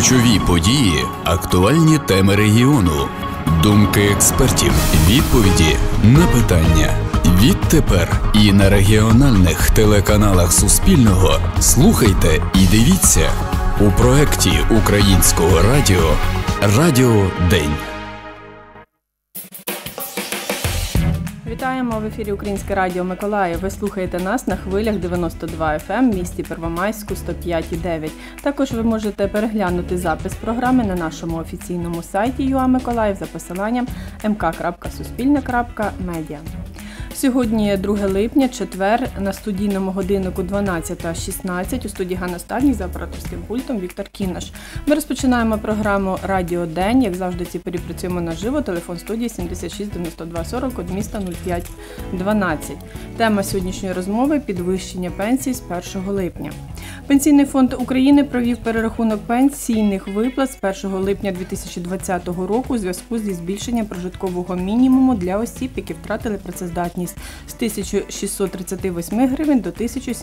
Ключові події, актуальні теми регіону, думки експертів, відповіді на питання. Відтепер і на регіональних телеканалах Суспільного слухайте і дивіться у проєкті Українського радіо «Радіо День». Вітаємо в ефірі Українське радіо Миколаїв. Ви слухаєте нас на хвилях 92 FM в місті Первомайську 105,9. Також ви можете переглянути запис програми на нашому офіційному сайті ЮА Миколаїв за посиланням mk.suspilne.media. Сьогодні 2 липня, четвер, на студійному годиннику 12:16. У студії Ганна Стальник, за операторським пультом Віктор Кінаш. Ми розпочинаємо програму «Радіо День». Як завжди, ці порі працюємо наживо. Телефон студії 76 92 40, код міста 0512. Тема сьогоднішньої розмови – підвищення пенсій з 1 липня. Пенсійний фонд України провів перерахунок пенсійних виплат з 1 липня 2020 року у зв'язку зі збільшенням прожиткового мінімуму для осіб, які втратили працездатність з 1638 гривень до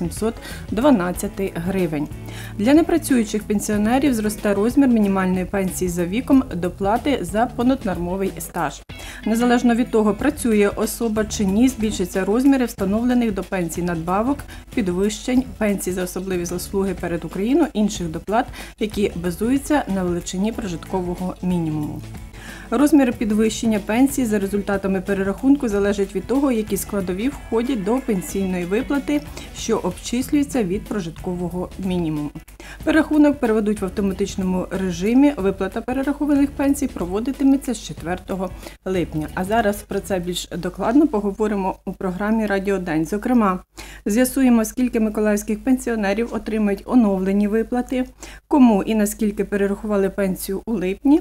1712 гривень. Для непрацюючих пенсіонерів зросте розмір мінімальної пенсії за віком доплати за понаднормовий стаж. Незалежно від того, працює особа чи ні, збільшаться розміри встановлених до пенсій надбавок, підвищень, пенсій за особливі заслуги перед Україною, інших доплат, які базуються на величині прожиткового мінімуму. Розмір підвищення пенсії за результатами перерахунку залежить від того, які складові входять до пенсійної виплати, що обчислюється від прожиткового мінімуму. Перерахунок переведуть в автоматичному режимі. Виплата перерахованих пенсій проводитиметься з 4 липня. А зараз про це більш докладно поговоримо у програмі «Радіо День». Зокрема, з'ясуємо, скільки миколаївських пенсіонерів отримають оновлені виплати, кому і наскільки перерахували пенсію у липні,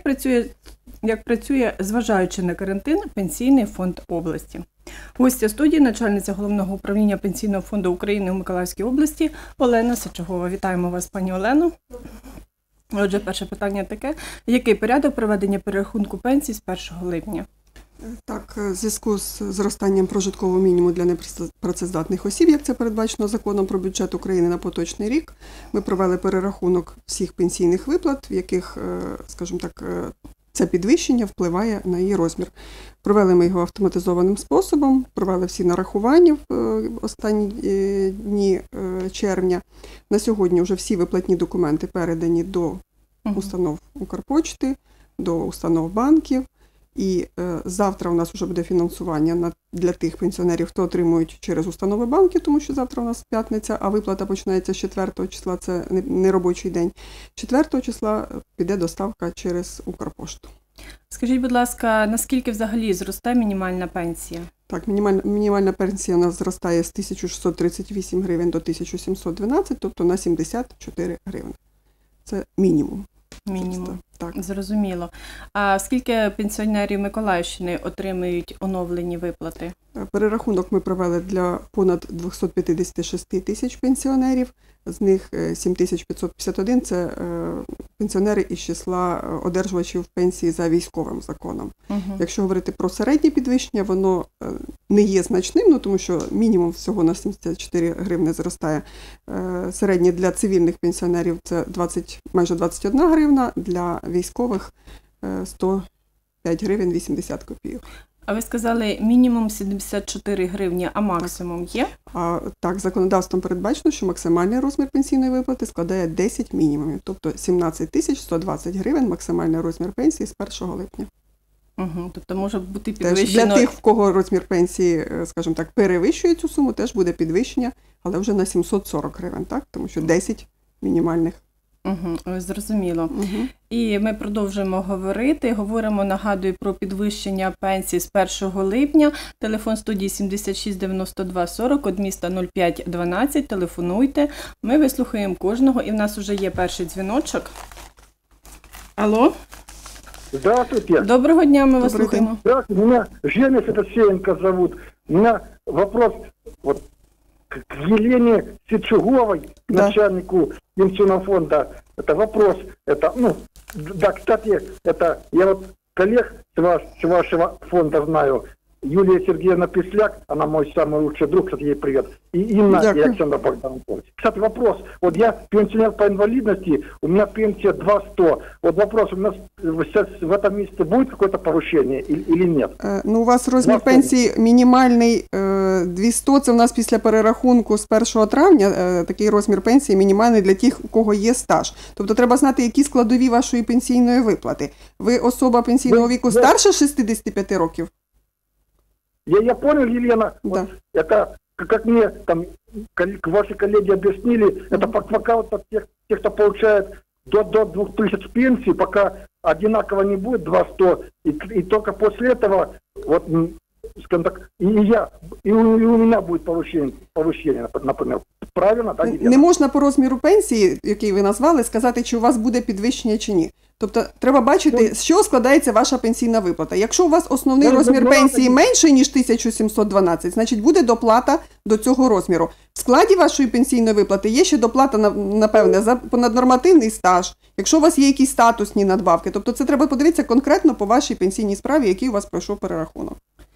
як працює, зважаючи на карантин, Пенсійний фонд області. Гостя студії – начальниця Головного управління Пенсійного фонду України у Миколаївській області Олена Сачугова. Вітаємо вас, пані Олено. Отже, перше питання таке. Який порядок проведення перерахунку пенсій з 1 липня? Так, в зв'язку з зростанням прожиткового мінімуму для непрацездатних осіб, як це передбачено Законом про бюджет України на поточний рік, ми провели перерахунок всіх пенсійних виплат, в яких, скажімо так, це підвищення впливає на її розмір. Провели ми його автоматизованим способом, провели всі нарахування в останні дні червня. На сьогодні вже всі виплатні документи передані до установ Укрпочти, до установ банків. І завтра у нас вже буде фінансування для тих пенсіонерів, хто отримують через установи банки, тому що завтра у нас п'ятниця, а виплата починається з 4 числа, це не робочий день. 4 числа піде доставка через Укрпошту. Скажіть, будь ласка, наскільки взагалі зросте мінімальна пенсія? Так, мінімальна пенсія у нас зростає з 1638 гривень до 1712, тобто на 74 гривні. Це мінімум. Мінімум. Так. Зрозуміло. А скільки пенсіонерів Миколаївщини отримують оновлені виплати? Перерахунок ми провели для понад 256 тисяч пенсіонерів, з них 7551 – це пенсіонери із числа одержувачів пенсії за військовим законом. Якщо говорити про середнє підвищення, воно не є значним, тому що мінімум всього на 74 гривні зростає. Середнє для цивільних пенсіонерів – це майже 21 гривна, для військових 105 гривень 80 копійок. А ви сказали мінімум 74 гривні, а максимум є? Так, законодавством передбачено, що максимальний розмір пенсійної виплати складає 10 мінімумів, тобто 17 120 гривень максимальний розмір пенсії з 1 липня. Тобто може бути підвищено... Теж для тих, в кого розмір пенсії, скажімо так, перевищує цю суму, теж буде підвищення, але вже на 740 гривень, так? Тому що 10 мінімальних. Зрозуміло. І ми продовжуємо говорити. Нагадую про підвищення пенсій з 1 липня. Телефон студії 76 92 40, код міста 0512. Телефонуйте. Ми вислухаємо кожного. І в нас вже є перший дзвіночок. Алло? Здравствуйте. Доброго дня, мы вас слушаем. Здравствуйте, меня Женя Федосеенко зовут. У меня вопрос к Елене Сичуговой, начальнику пенсионного фонда. Это вопрос, да, кстати, это я коллег с вашего фонда знаю. Юлия Сергеевна Песляк, она мой самый лучший друг, кстати, ей привет, и Инна, и Александр Богданович. Кстати, вопрос. Вот я пенсионер по инвалидности, у меня пенсия 200. Вот вопрос, у нас в этом месяце будет какое-то повышение или нет? Ну, у вас розмір пенсії мінімальний 200, це у нас після перерахунку з 1 травня такий розмір пенсії мінімальний для тих, у кого є стаж. Тобто треба знати, які складові вашої пенсійної виплати. Ви особа пенсійного віку старше 65 років? Я понял, Елена, Да. вот это, как мне там ваши коллеги объяснили, это пока вот тех, кто получает до 2000 пенсии, пока одинаково не будет 200, и только после этого, вот, скажем так, и у меня будет повышение, например. Правильно? Так, не можна по розміру пенсії, який ви назвали, сказати, чи у вас буде підвищення чи ні. Тобто треба бачити, з чого складається ваша пенсійна виплата. Якщо у вас основний розмір пенсії менший, ніж 1712, значить буде доплата до цього розміру. В складі вашої пенсійної виплати є ще доплата, напевне, за понаднормативний стаж, якщо у вас є якісь статусні надбавки. Тобто це треба подивитися конкретно по вашій пенсійній справі, який у вас пройшов перерахунок.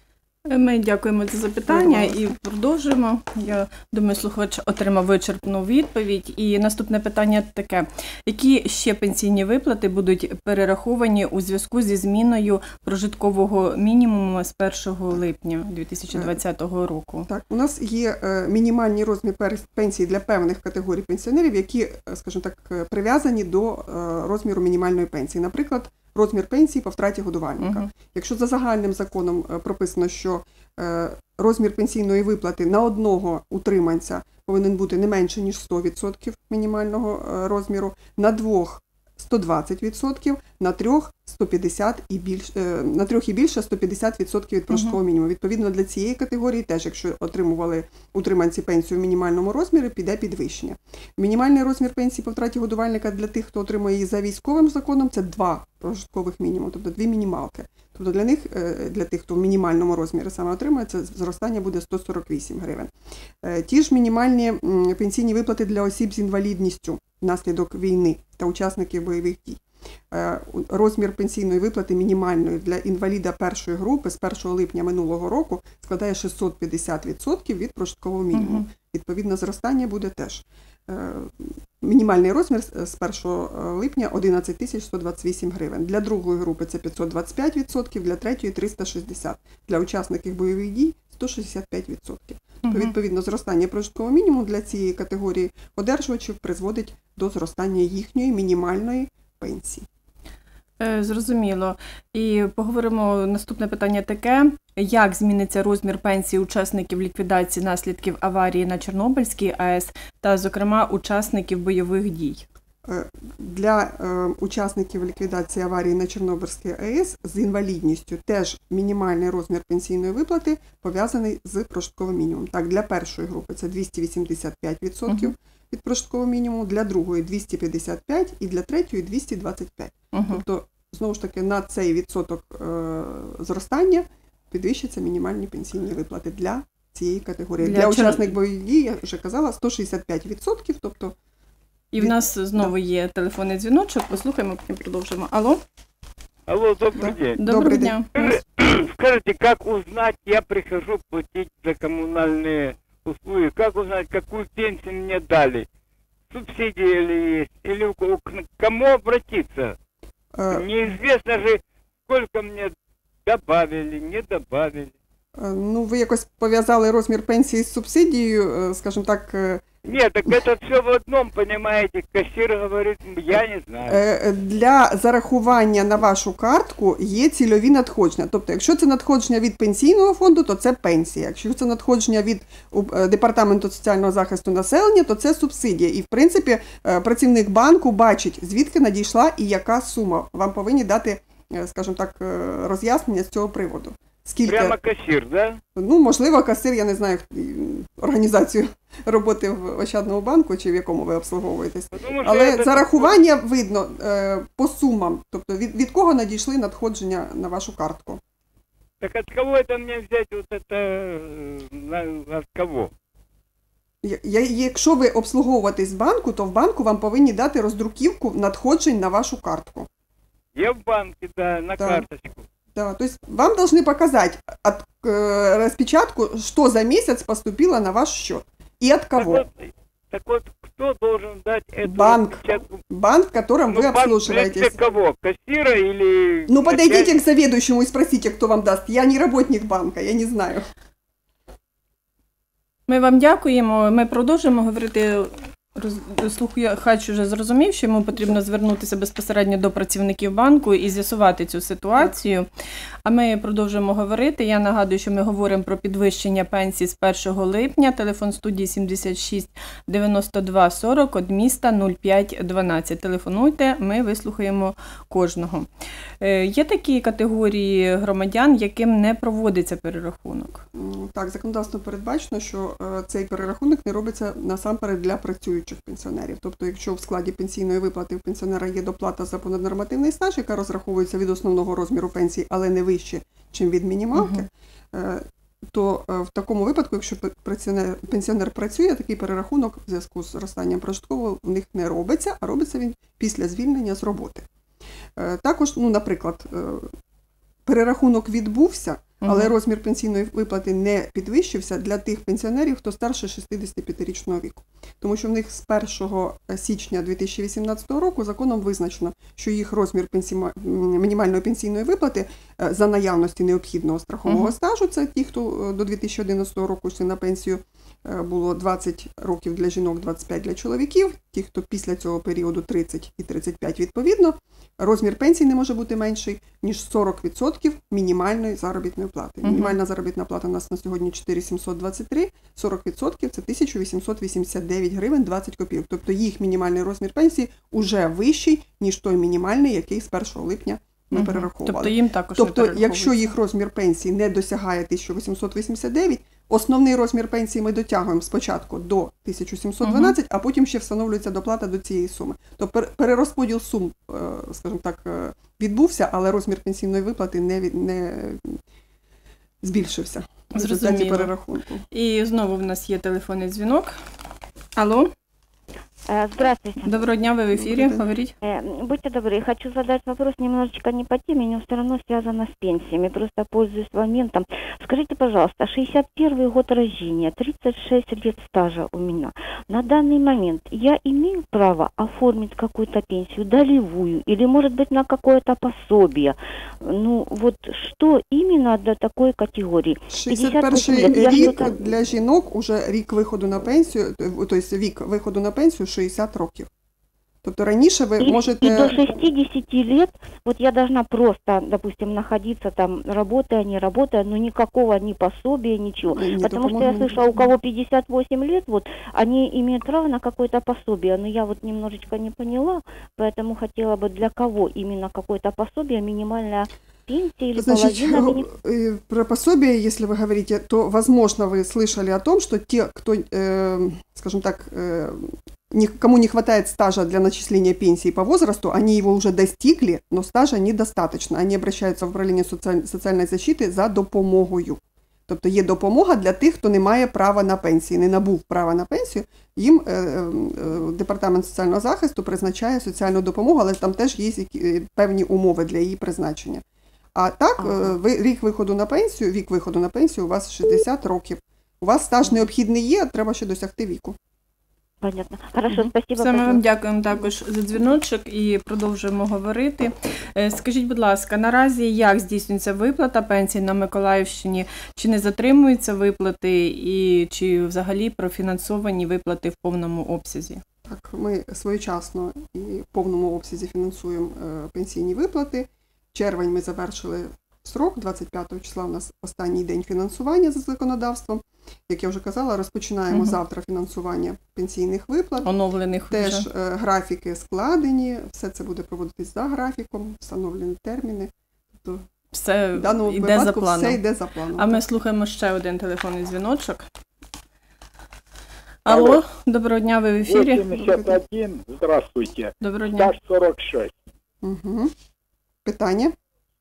Ми дякуємо за запитання і продовжуємо. Я думаю, слухач отримав вичерпну відповідь. І наступне питання таке. Які ще пенсійні виплати будуть перераховані у зв'язку зі зміною прожиткового мінімуму з 1 липня 2020 року? Так, у нас є мінімальний розмір пенсії для певних категорій пенсіонерів, які, скажімо так, прив'язані до розміру мінімальної пенсії. Наприклад, розмір пенсії по втраті годувальника. Якщо за загальним законом прописано, що розмір пенсійної виплати на одного утриманця повинен бути не менше, ніж 100% мінімального розміру, на двох 120%, на трьох 150 і більше, на трьох і більше 150% від прожиткового мінімуму. Відповідно, для цієї категорії теж, якщо отримували утриманці пенсію в мінімальному розмірі, піде підвищення. Мінімальний розмір пенсії по втраті годувальника для тих, хто отримує її за військовим законом, це 2 прожиткових мінімуми, тобто 2 мінімалки. Тобто для них, для тих, хто в мінімальному розмірі саме отримує, це зростання буде 148 гривень. Ті ж мінімальні пенсійні виплати для осіб з інвалідністю внаслідок війни та учасників бойових дій. Розмір пенсійної виплати мінімальної для інваліда першої групи з 1 липня минулого року складає 650% від прожиткового мінімуму. Відповідно, зростання буде теж. Мінімальний розмір з 1 липня 11 128 гривень. Для другої групи це 525%, для третьої 360%. Для учасників бойових дій 165%. Відповідно, зростання прожиткового мінімуму для цієї категорії одержувачів призводить до зростання їхньої мінімальної пенсії. Зрозуміло. І поговоримо, наступне питання таке. Як зміниться розмір пенсії учасників ліквідації наслідків аварії на Чорнобильській АЕС та, зокрема, учасників бойових дій? Для учасників ліквідації аварії на Чорнобильській АЕС з інвалідністю теж мінімальний розмір пенсійної виплати пов'язаний з прожитковим мінімумом. Так, для першої групи це 285% від прожиткового мінімуму, для другої 255% і для третьої 225%. Тобто, знову ж таки, на цей відсоток зростання підвищаться мінімальні пенсійні виплати для цієї категорії. Для учасників бойових дій, я вже казала, 165%, тобто... І в нас знову є телефонний дзвіночок, послухаємо, потім продовжимо. Алло? Алло, добрый день. Доброго дня. Скажите, как узнать, я прихожу платить за коммунальные услуги, как узнать, какую пенсию мне дали? Субсидии или есть? Или к кому обратиться? Неизвестно же, сколько мне добавили, не добавили. Ну, ви якось пов'язали розмір пенсії з субсидією, скажімо так... Нет, так это все в одном, понимаете, кассир говорит, я не знаю. Для зарахування на вашу картку є цільові надходження. Тобто, якщо це надходження від пенсійного фонду, то це пенсія. Якщо це надходження від Департаменту соціального захисту населення, то це субсидія. І, в принципі, працівник банку бачить, звідки надійшла і яка сума. Вам повинні дати, скажімо так, роз'яснення з цього приводу. Скільки... Прямо касир, да? Ну, можливо, касир, я не знаю, організацію роботи в Ощадному банку, чи в якому ви обслуговуєтесь. Але зарахування видно по сумам, тобто від кого надійшли надходження на вашу картку. Так от кого это мне взять, вот это, от кого? Якщо ви обслуговуєтесь в банку, то в банку вам повинні дати роздруківку надходжень на вашу картку. Я в банке, да, на карточку. Да, то есть вам должны показать, распечатку, что за месяц поступило на ваш счет и от кого. Так вот, кто должен дать эту Банк. распечатку? Банк, в котором вы обслуживаетесь. Для кого? Кассира или... Ну, подойдите к заведующему и спросите, кто вам даст. Я не работник банка, я не знаю. Ми вам дякуємо. Ми продовжуємо говорити. Слухач вже зрозумів, що йому потрібно звернутися безпосередньо до працівників банку і з'ясувати цю ситуацію. А ми продовжуємо говорити. Я нагадую, що ми говоримо про підвищення пенсій з 1 липня. Телефон студії 76 92 40, код міста 0512. Телефонуйте, ми вислухаємо кожного. Є такі категорії громадян, яким не проводиться перерахунок? Так, законодавство передбачено, що цей перерахунок не робиться насамперед для працюючих пенсіонерів. Тобто, якщо в складі пенсійної виплати в пенсіонера є доплата за понаднормативний стаж, яка розраховується від основного розміру пенсії, але не вище, ніж від мінімалки, то в такому випадку, якщо пенсіонер працює, такий перерахунок в зв'язку з зростанням прожиткового в них не робиться, а робиться він після звільнення з роботи. Також, наприклад, перерахунок відбувся, але розмір пенсійної виплати не підвищився для тих пенсіонерів, хто старше 65-річного віку. Тому що в них з 1 січня 2018 року законом визначено, що їх розмір мінімальної пенсійної виплати за наявності необхідного страхового стажу, це ті, хто до 2011 року йшли на пенсію, було 20 років для жінок, 25 для чоловіків, ті, хто після цього періоду 30 і 35 відповідно, розмір пенсії не може бути менший, ніж 40% мінімальної заробітної плати. Мінімальна заробітна плата у нас на сьогодні 4723, 40% це 1889 гривень 20 копійок. Тобто їх мінімальний розмір пенсії уже вищий, ніж той мінімальний, який з 1 липня ми перераховували. Тобто їм також Тобто, якщо їх розмір пенсії не досягає 1889, основний розмір пенсії ми дотягуємо спочатку до 1712, а потім ще встановлюється доплата до цієї суми. Тобто перерозподіл сум, скажімо так, відбувся, але розмір пенсійної виплати не збільшився в результаті перерахунку. І знову в нас є телефонний дзвінок. Алло? Здравствуйте. Доброго дня, вы в эфире, говорите. Будьте добры, хочу задать вопрос немножечко не по теме, но все равно связано с пенсиями, просто пользуюсь моментом. Скажите, пожалуйста, 61 год рождения, 36 лет стажа у меня. На данный момент я имею право оформить какую-то пенсию долевую или, может быть, на какое-то пособие? Ну, вот что именно для такой категории? 61 рік для жінок уже рік виходу на пенсію, тобто вік виходу на пенсію 60 років. Тобто раніше ви можете... И до 60 лет, вот я должна просто, допустим, находиться там, работая, не работая, но никакого ни пособия, ничего. Потому что я слышала, у кого 58 лет, вот, они имеют право на какое-то пособие, но я вот немножечко не поняла, поэтому хотела бы для кого именно какое-то пособие, минимальная пенсия или половина минимальная? Про пособие, если вы говорите, то, возможно, вы слышали о том, что те, кто, скажем так, кому не хватает стажа для начисления пенсии по возрасту, они его уже достигли, но стажа недостаточно. Они обращаются в управління соціальної защити за допомогою. Тобто є допомога для тих, хто не має права на пенсію, не набув права на пенсію. Їм Департамент соціального захисту призначає соціальну допомогу, але там теж є певні умови для її призначення. А так, вік виходу на пенсію у вас 60 років. У вас стаж необхідний є, треба ще досягти віку. Понятно. Хорошо, спасибо. Ми вам дякуємо також за дзвіночок і продовжуємо говорити. Скажіть, будь ласка, наразі як здійснюється виплата пенсій на Миколаївщині? Чи не затримуються виплати і чи взагалі профінансовані виплати в повному обсязі? Так, ми своєчасно і в повному обсязі фінансуємо пенсійні виплати. Червень ми завершили срок, 25 числа у нас останній день фінансування за законодавством. Як я вже казала, розпочинаємо завтра фінансування пенсійних виплат. Оновлених теж вже. Графіки складені, все це буде проводитись за графіком, встановлені терміни. Тобто, все в даному йде випадку за планом. все йде за планом. А ми слухаємо ще один телефонний дзвіночок. Алло, доброго дня, ви в ефірі. 81, здравствуйте. Доброго дня. Стаж 46. Угу. Питання?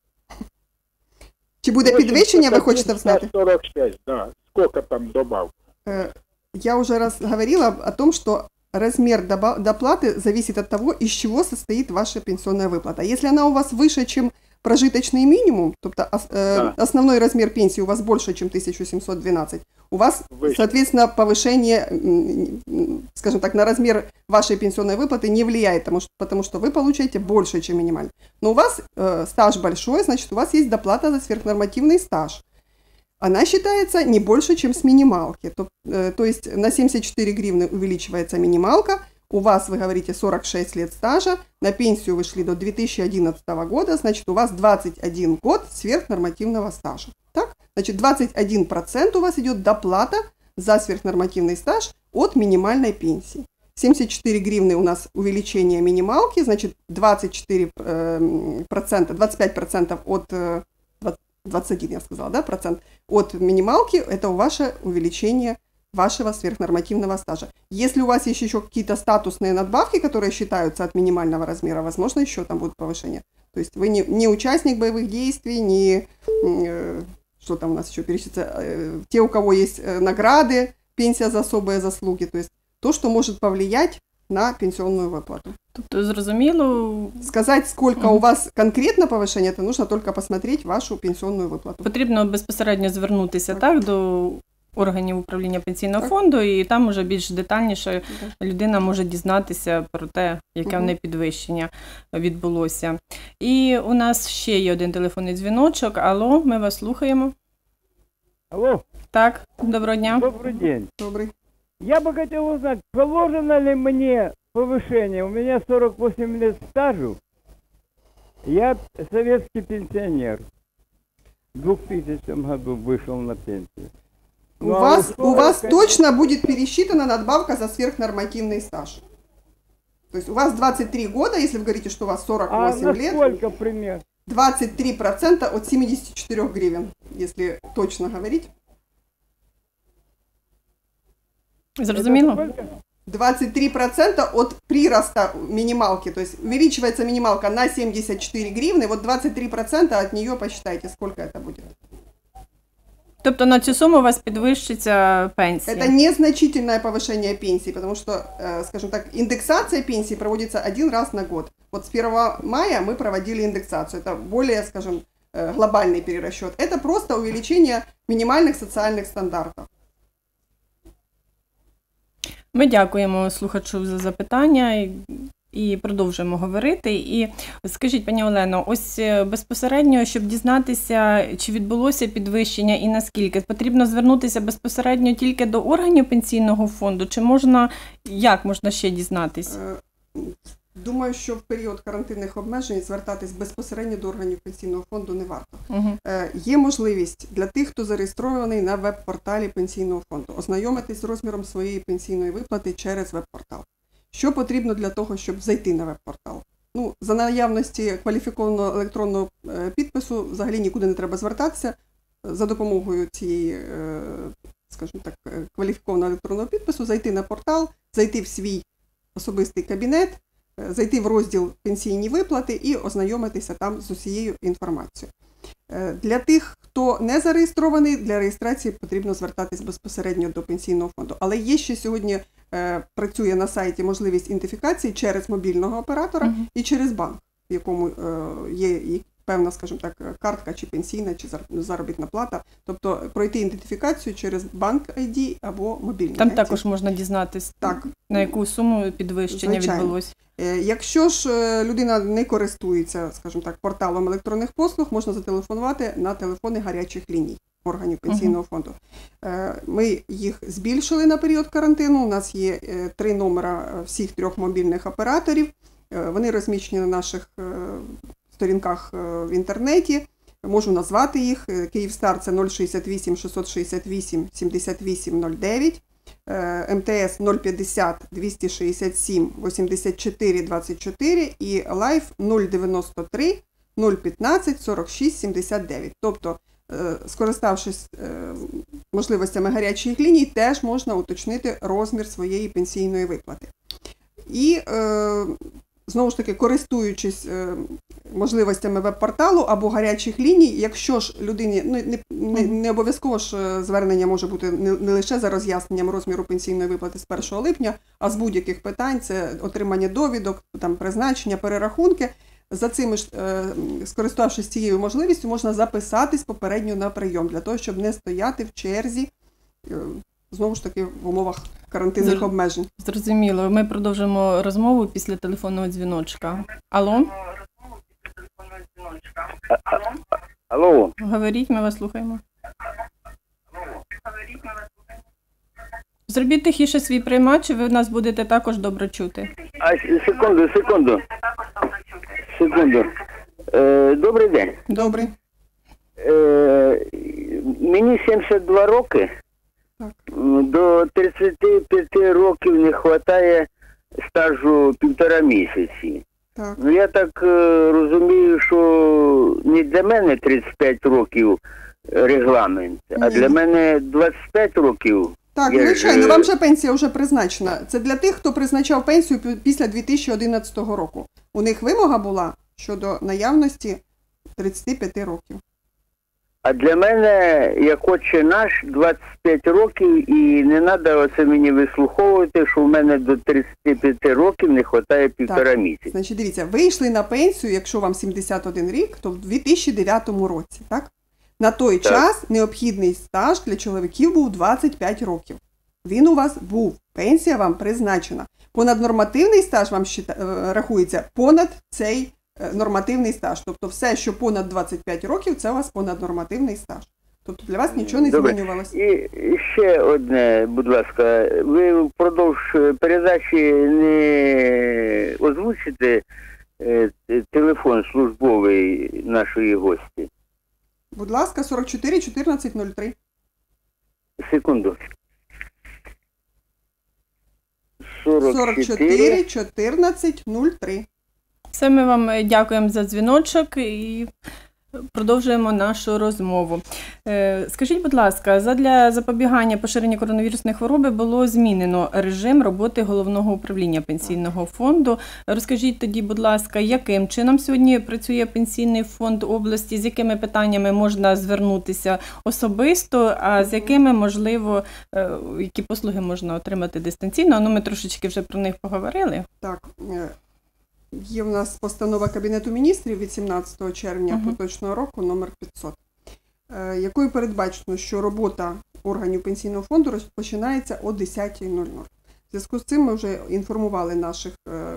Чи буде підвищення, ви хочете знати? 46, да. Сколько там добавок? Я уже раз говорила о том, что размер доплаты зависит от того, из чего состоит ваша пенсионная выплата. Если она у вас выше, чем прожиточный минимум, тобто Да. основной размер пенсии у вас больше, чем 1712, у вас, Выше. соответственно, повышение, скажем так, на размер вашей пенсионной выплаты не влияет, потому что вы получаете больше, чем минимально. Но у вас стаж большой, значит, у вас есть доплата за сверхнормативный стаж. Она считается не больше, чем с минималки. То есть на 74 гривны увеличивается минималка, у вас, вы говорите, 46 лет стажа, на пенсию вы шли до 2011 года, значит, у вас 21 год сверхнормативного стажа. Так? Значит, 21% у вас идет доплата за сверхнормативный стаж от минимальной пенсии. 74 гривны у нас увеличение минималки, значит, 25% от 21, я сказала, да, процент от минималки, это ваше увеличение вашего сверхнормативного стажа. Если у вас есть еще какие-то статусные надбавки, которые считаются от минимального размера, возможно, еще там будут повышения. То есть вы не участник боевых действий, не, что там у нас еще перечислится, те, у кого есть награды, пенсия за особые заслуги, то есть то, что может повлиять на пенсионную выплату. Тобто, зрозуміло, Сказать, сколько у вас конкретно повышение, это нужно только посмотреть вашу пенсионную выплату. потрібно безпосередньо звернутися так до органів управління пенсійного Так. фонду, і там уже більш детальніше людина може дізнатися про те, яке в неї підвищення відбулося. І у нас ще є один телефонний дзвіночок. Алло, ми вас слухаємо. Алло, Так, доброго дня. добрый день. Добрый. Я бы хотел узнать, положено ли мне повышение? У меня 48 лет стажу. Я советский пенсионер. В 2000 году вышел на пенсию. У Ну, а вас условия, точно будет пересчитана надбавка за сверхнормативный стаж. То есть у вас 23 года, если вы говорите, что у вас А 48 на лет, сколько пример? 23% от 74 гривен, если точно говорить. Зрозуміло? Сколько? 23% от прироста минималки, то есть увеличивается минималка на 74 гривны, вот 23% от нее посчитайте, сколько это будет. Тобто на цю суму у вас підвищиться пенсія? Это незначительное повышение пенсии, потому что, скажем так, индексация пенсии проводится один раз на год. Вот с 1 мая мы проводили индексацию, это более, скажем, глобальный перерасчет. Это просто увеличение минимальных социальных стандартов. Ми дякуємо слухачу за запитання і продовжуємо говорити. І скажіть, пані Олено, ось безпосередньо, щоб дізнатися, чи відбулося підвищення і наскільки, потрібно звернутися безпосередньо тільки до органів пенсійного фонду, чи як можна ще дізнатися? Думаю, що в період карантинних обмежень звертатись безпосередньо до органів пенсійного фонду не варто. Угу. Є можливість для тих, хто зареєстрований на веб-порталі пенсійного фонду, ознайомитись з розміром своєї пенсійної виплати через веб-портал. Що потрібно для того, щоб зайти на веб-портал? Ну, за наявності кваліфікованого електронного підпису взагалі нікуди не треба звертатися. За допомогою цієї, скажімо так, кваліфікованого електронного підпису зайти на портал, зайти в свій особистий кабінет, зайти в розділ «Пенсійні виплати» і ознайомитися там з усією інформацією. Для тих, хто не зареєстрований, для реєстрації потрібно звертатись безпосередньо до пенсійного фонду. Але є ще сьогодні, працює на сайті можливість ідентифікації через мобільного оператора і через банк, в якому є певна, скажімо так, картка чи пенсійна, чи заробітна плата. Тобто пройти ідентифікацію через банк ID або мобільний. Там ID. також можна дізнатися, Так. на яку суму підвищення відбулося. Якщо ж людина не користується, скажімо так, порталом електронних послуг, можна зателефонувати на телефони гарячих ліній органів пенсійного фонду. Ми їх збільшили на період карантину, у нас є 3 номера всіх 3 мобільних операторів, вони розміщені на наших сторінках в інтернеті, можу назвати їх. Київстар – це 068 668 7809, МТС 050 267 84 24 і Лайф 093 015 46 79. Тобто, скориставшись можливостями гарячих ліній, теж можна уточнити розмір своєї пенсійної виплати. І, знову ж таки, користуючись можливостями веб-порталу або гарячих ліній, якщо ж людині, не обов'язково ж звернення може бути не лише за роз'ясненням розміру пенсійної виплати з 1 липня, а з будь-яких питань, це отримання довідок, там, призначення, перерахунки, за цими ж, скориставшись цією можливістю, можна записатись попередньо на прийом, для того, щоб не стояти в черзі, знову ж таки, в умовах карантинних обмежень. Зрозуміло. Ми продовжимо розмову після телефонного дзвіночка. Алло? Алло. Говоріть, ми вас слухаємо. Зробіть тихіше свій приймач, і ви нас будете також добре чути. Секунду. Добрий день. Добре. Мені 72 роки. Так. До 35 років не вистачає стажу 1,5 місяці. Так. Ну, я так розумію, що не для мене 35 років регламент, а Ні. для мене 25 років. Так, Я звичайно, вам же пенсія вже призначена. Це для тих, хто призначав пенсію після 2011 року. У них вимога була щодо наявності 35 років. А для мене, як отче наш, 25 років, і не треба оце мені вислуховувати, що в мене до 35 років не вистачає 1,5 місяці. Значить, дивіться, ви йшли на пенсію, якщо вам 71 рік, то в 2009 році, так? На той час необхідний стаж для чоловіків був 25 років. Він у вас був, пенсія вам призначена. Понаднормативний стаж вам рахується понад цей нормативний стаж. Тобто все, що понад 25 років, це у вас понаднормативний стаж. Тобто для вас нічого не змінювалося. І ще одне, будь ласка, ви впродовж передачі не озвучите телефон службовий нашої гості? Будь ласка, 44 14 03. Секунду. 44 14 03. Все, ми вам дякуємо за дзвіночок і продовжуємо нашу розмову. Скажіть, будь ласка, задля запобігання поширення коронавірусної хвороби було змінено режим роботи Головного управління Пенсійного фонду. Розкажіть тоді, будь ласка, яким чином сьогодні працює Пенсійний фонд області, з якими питаннями можна звернутися особисто, а з якими, можливо, які послуги можна отримати дистанційно? Ну, ми трошечки вже про них поговорили. Так, є в нас постанова Кабінету міністрів від 17 червня поточного року, номер 500, якою передбачено, що робота органів Пенсійного фонду розпочинається о 10:00. В зв'язку з цим ми вже інформували наших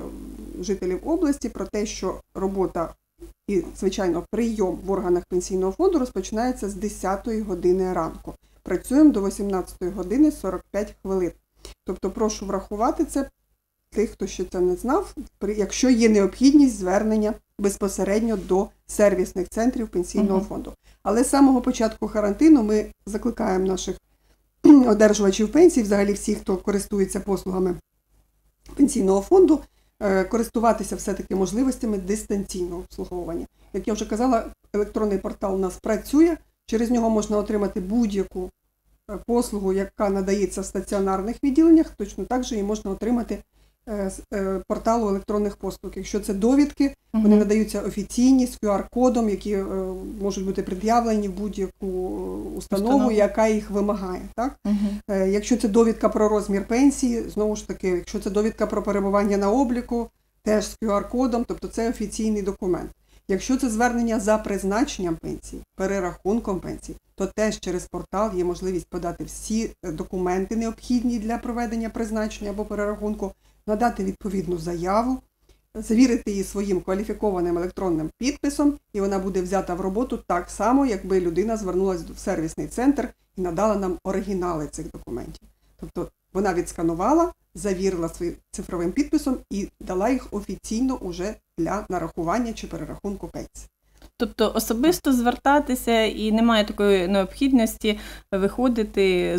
жителів області про те, що робота і, звичайно, прийом в органах Пенсійного фонду розпочинається з 10 години ранку. Працюємо до 18 години 45 хвилин. Тобто прошу врахувати це, тих, хто ще це не знав, якщо є необхідність звернення безпосередньо до сервісних центрів Пенсійного фонду. Але з самого початку карантину ми закликаємо наших одержувачів пенсій, взагалі всіх, хто користується послугами Пенсійного фонду, користуватися все-таки можливостями дистанційного обслуговування. Як я вже казала, електронний портал у нас працює, через нього можна отримати будь-яку послугу, яка надається в стаціонарних відділеннях, точно так же і можна отримати з порталу електронних послуг. Якщо це довідки, вони надаються офіційні, з QR-кодом, які можуть бути пред'явлені в будь-яку установу, яка їх вимагає. Так? Якщо це довідка про розмір пенсії, знову ж таки, якщо це довідка про перебування на обліку, теж з QR-кодом, тобто це офіційний документ. Якщо це звернення за призначенням пенсії, перерахунком пенсії, то теж через портал є можливість подати всі документи, необхідні для проведення призначення або перерахунку, надати відповідну заяву, завірити її своїм кваліфікованим електронним підписом, і вона буде взята в роботу так само, якби людина звернулася в сервісний центр і надала нам оригінали цих документів. Тобто вона відсканувала, завірила своїм цифровим підписом і дала їх офіційно уже для нарахування чи перерахунку пенсії. Тобто особисто звертатися і немає такої необхідності виходити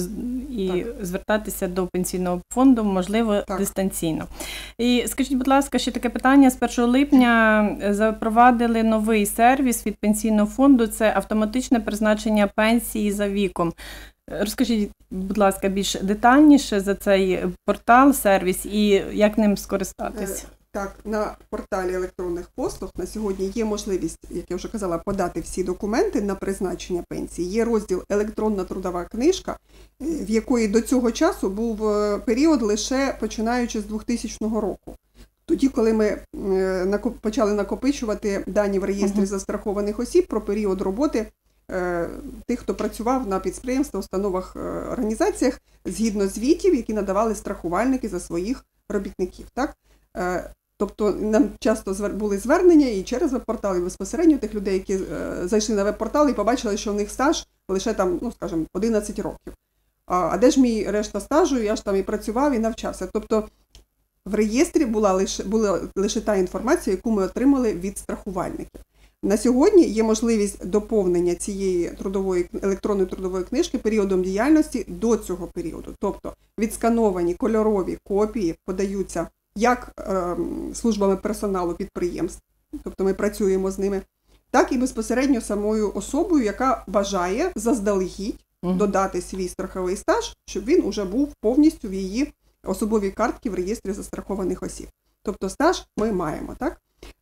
і звертатися до Пенсійного фонду, можливо, дистанційно. І скажіть, будь ласка, ще таке питання. З 1 липня запровадили новий сервіс від Пенсійного фонду – це автоматичне призначення пенсії за віком. Розкажіть, будь ласка, більш детальніше за цей портал, сервіс і як ним скористатись? Так, на порталі електронних послуг на сьогодні є можливість, як я вже казала, подати всі документи на призначення пенсії. Є розділ «Електронна трудова книжка», в якої до цього часу був період лише починаючи з 2000 року. тоді, коли ми почали накопичувати дані в реєстрі застрахованих осіб про період роботи тих, хто працював на підприємствах, установах, організаціях, згідно звітів, які надавали страхувальники за своїх робітників. Так? Тобто нам часто були звернення і через веб-портал, і безпосередньо тих людей, які зайшли на веб-портал і побачили, що в них стаж лише там, 11 років. А де ж мій решта стажу? Я ж там і працював, і навчався. Тобто в реєстрі була лише та інформація, яку ми отримали від страхувальників. На сьогодні є можливість доповнення цієї електронної трудової книжки періодом діяльності до цього періоду. Тобто відскановані кольорові копії подаються як службами персоналу підприємств, тобто ми працюємо з ними, так і безпосередньо самою особою, яка бажає заздалегідь додати свій страховий стаж, щоб він уже був повністю в її особовій картці в реєстрі застрахованих осіб. Тобто стаж ми маємо, так?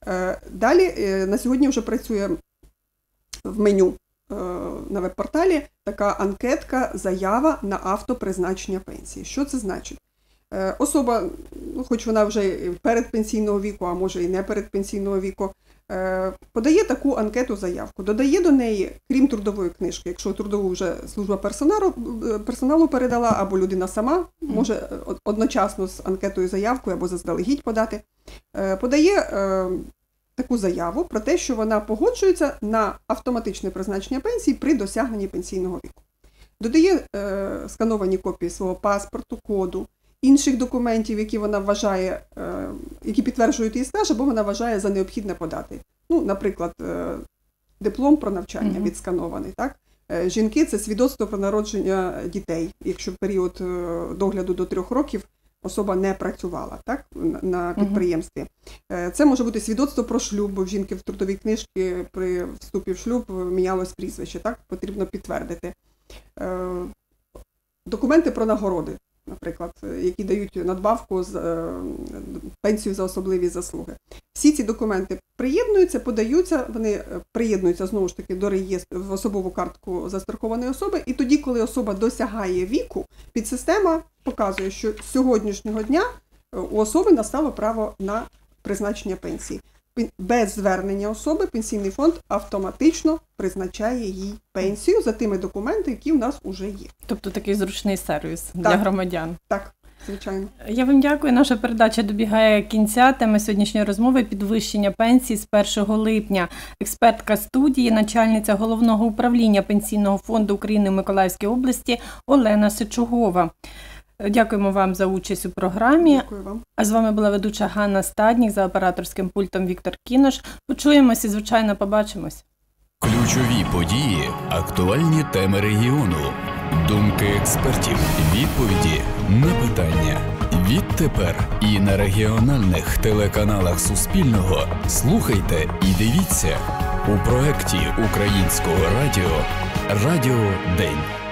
Далі на сьогодні вже працює в меню на веб-порталі така анкетка «Заява на автопризначення пенсії». Що це значить? Особа, хоч вона вже передпенсійного віку, а може і не передпенсійного віку, подає таку анкету-заявку, додає до неї, крім трудової книжки, якщо трудову вже служба персоналу передала, або людина сама може одночасно з анкетою-заявкою або заздалегідь подати, подає таку заяву про те, що вона погоджується на автоматичне призначення пенсії при досягненні пенсійного віку. Додає скановані копії свого паспорту, коду, інших документів, які вона вважає, які підтверджують її стаж, або вона вважає за необхідне подати. Наприклад, диплом про навчання відсканований. Так? Жінки – це свідоцтво про народження дітей, якщо в період догляду до 3 років особа не працювала, так, на підприємстві. Це може бути свідоцтво про шлюб, бо в жінки в трудовій книжці при вступі в шлюб мінялось прізвище, так, потрібно підтвердити. Документи про нагороди, наприклад, які дають надбавку з пенсію за особливі заслуги. Всі ці документи приєднуються, подаються, вони приєднуються знову ж таки до реєстру в особову картку застрахованої особи, і тоді, коли особа досягає віку, підсистема показує, що з сьогоднішнього дня у особи настало право на призначення пенсії. Без звернення особи Пенсійний фонд автоматично призначає їй пенсію за тими документами, які в нас вже є. Тобто такий зручний сервіс для громадян. Так, звичайно. Я вам дякую. Наша передача добігає кінця. Тема сьогоднішньої розмови – підвищення пенсій з 1 липня. Експертка студії, начальниця Головного управління Пенсійного фонду України в Миколаївській області Олена Сичугова. Дякуємо вам за участь у програмі. Дякую вам. А з вами була ведуча Ганна Стаднік, за операторським пультом Віктор Кінош. Почуємося і, звичайно, побачимось. Ключові події, актуальні теми регіону, думки експертів, відповіді на питання. Відтепер і на регіональних телеканалах Суспільного слухайте і дивіться у проєкті Українського радіо «Радіо День».